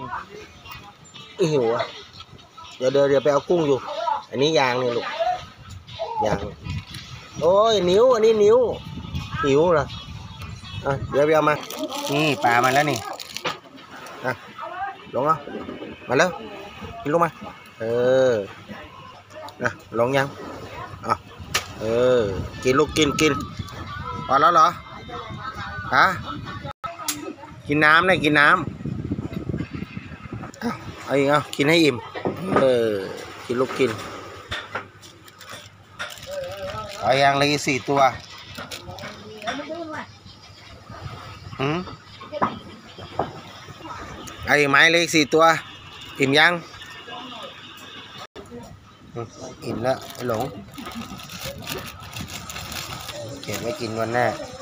หิวอ่ะเดี๋ยวไปเอากุ้งอยู่อันนี้ยางนี่ลูกยางโอ้ยนิ้วอันนี้นิ้วหิวเหรอเดี๋ยวไปเอามานี่ปลามาแล้วนี่ลงเอามาแล้วกินลงมาลงยังกินลูกกินพอแล้วเหรอฮะกินน้ำนะกินน้ำเอาอีกกินให้อิ่มกินลูกกินเอาอย่างเลย4 ตัวไอ้ไม้เล็ก4 ตัวอิ่มยังอิ่มแล้วไอ้หลงเก็บไว้กินวันหน้า